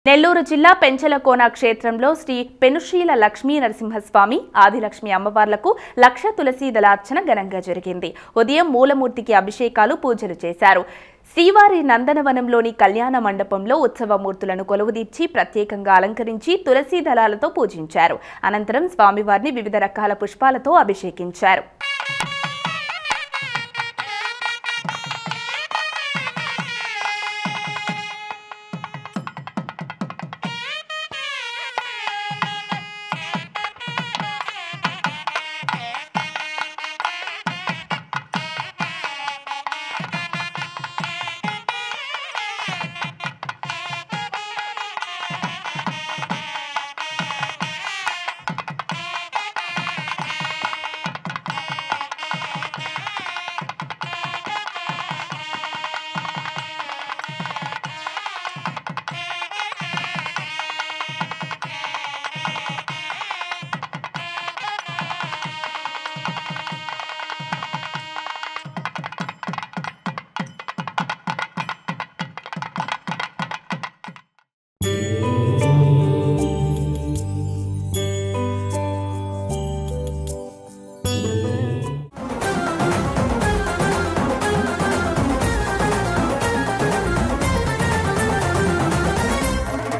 నెల్లూరు జిల్లా పెంచలకోన క్షేత్రంలో శ్రీ పెనుశ్రీల లక్ష్మీ నరసింహస్వామి ఆదిలక్ష్మి అమ్మవార్లకు లక్ష తులసి దళార్చన ఘనంగా జరిగింది. ఉదయం మూలమూర్తికి అభిషేకాలు పూజలు చేశారు. శ్రీవారి నందనవనంలోని కళ్యాణ మండపంలో ఉత్సవమూర్తులను కొలువుదీర్చి ప్రత్యేకంగా అలంకరించి తులసి దళాలతో పూజించారు. అనంతరం స్వామివారిని వివిధ రకాల పుష్పాలతో అభిషేకించారు.